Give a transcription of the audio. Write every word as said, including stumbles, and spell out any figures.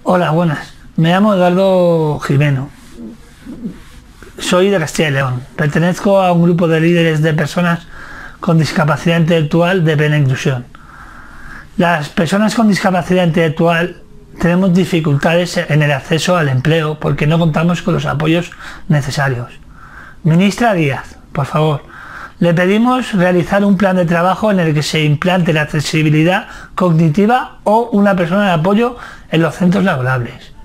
Hola, buenas. Me llamo Eduardo Jimeno. Soy de Castilla y León. Pertenezco a un grupo de líderes de personas con discapacidad intelectual de plena inclusión. Las personas con discapacidad intelectual tenemos dificultades en el acceso al empleo porque no contamos con los apoyos necesarios. Ministra Díaz, por favor, le pedimos realizar un plan de trabajo en el que se implante la accesibilidad cognitiva o una persona de apoyo en los centros laborables.